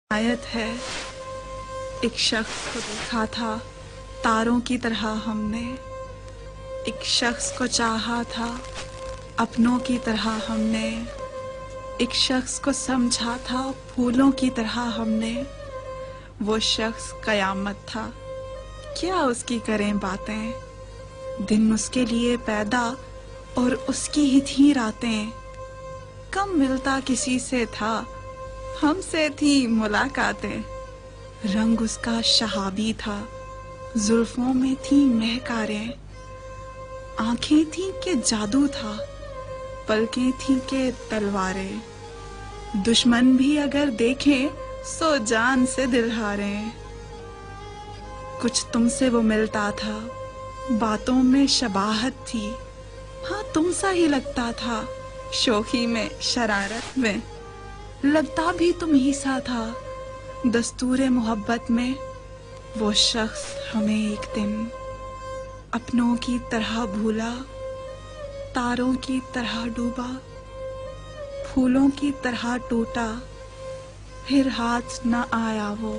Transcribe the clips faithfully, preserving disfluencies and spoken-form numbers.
आयत है। एक शख्स को देखा था तारों की तरह हमने, एक शख्स को चाहा था अपनों की तरह हमने, एक शख्स को समझा था फूलों की तरह हमने। वो शख्स कयामत था, क्या उसकी करें बातें, दिन उसके लिए पैदा और उसकी ही थी रातें। कम मिलता किसी से था, हमसे थी मुलाकातें। रंग उसका शहाबी था, जुल्फों में थी महकारें। आंखें थी कि जादू था, पलकें थी कि तलवारें। दुश्मन भी अगर देखें सो जान से दिल हारें। कुछ तुमसे वो मिलता था, बातों में शबाहत थी। हाँ तुम सा ही लगता था, शोखी में शरारत में। लगता भी तुम ही सा था, दस्तूरे मोहब्बत में। वो शख्स हमें एक दिन अपनों की तरह भूला, तारों की तरह डूबा, फूलों की तरह टूटा, फिर हाथ न आया वो।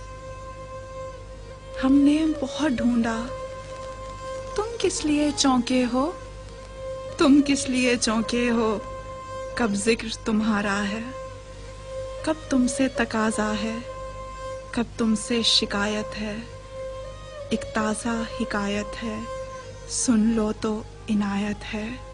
हमने बहुत ढूंढा, तुम किस लिए चौंके हो, तुम किस लिए चौंके हो। कब जिक्र तुम्हारा है, कब तुमसे तकाजा है, कब तुमसे शिकायत है। एक ताज़ा हिकायत है, सुन लो तो इनायत है।